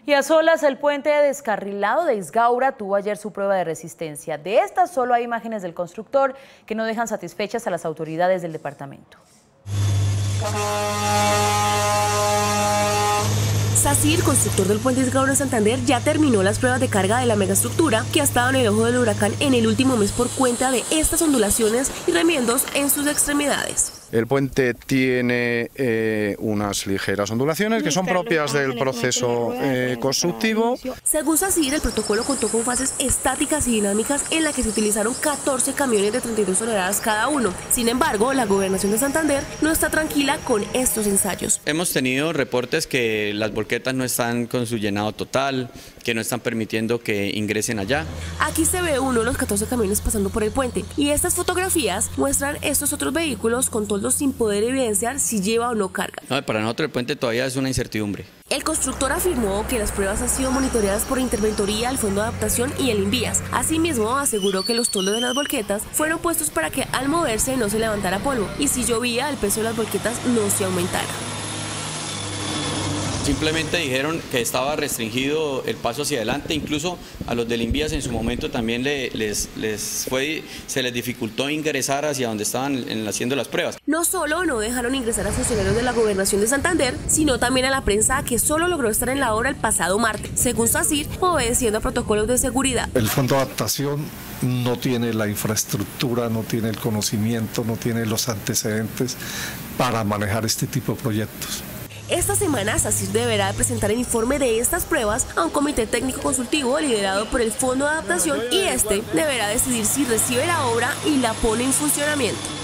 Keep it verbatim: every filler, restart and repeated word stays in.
Y a solas, el puente descarrilado de Isgaura tuvo ayer su prueba de resistencia. De estas solo hay imágenes del constructor que no dejan satisfechas a las autoridades del departamento. Sacir, constructor del puente Isgaura en Santander, ya terminó las pruebas de carga de la megaestructura que ha estado en el ojo del huracán en el último mes por cuenta de estas ondulaciones y remiendos en sus extremidades. El puente tiene eh, unas ligeras ondulaciones que son propias del proceso eh, constructivo. Según Sacir, el protocolo contó con fases estáticas y dinámicas en la que se utilizaron catorce camiones de treinta y dos toneladas cada uno. Sin embargo, la Gobernación de Santander no está tranquila con estos ensayos. Hemos tenido reportes que las volquetas no están con su llenado total, que no están permitiendo que ingresen allá. Aquí se ve uno de los catorce camiones pasando por el puente y estas fotografías muestran estos otros vehículos con toldos sin poder evidenciar si lleva o no carga. No, para nosotros el puente todavía es una incertidumbre. El constructor afirmó que las pruebas han sido monitoreadas por Interventoría, el Fondo de Adaptación y el INVIAS. Asimismo, aseguró que los toldos de las volquetas fueron puestos para que al moverse no se levantara polvo y si llovía el peso de las volquetas no se aumentara. Simplemente dijeron que estaba restringido el paso hacia adelante, incluso a los del INVIAS en su momento también le, les, les fue, se les dificultó ingresar hacia donde estaban en, haciendo las pruebas. No solo no dejaron ingresar a funcionarios de la Gobernación de Santander, sino también a la prensa que solo logró estar en la obra el pasado martes, según Sacir, obedeciendo a protocolos de seguridad. El Fondo de Adaptación no tiene la infraestructura, no tiene el conocimiento, no tiene los antecedentes para manejar este tipo de proyectos. Esta semana Sacir deberá presentar el informe de estas pruebas a un comité técnico consultivo liderado por el Fondo de Adaptación y este deberá decidir si recibe la obra y la pone en funcionamiento.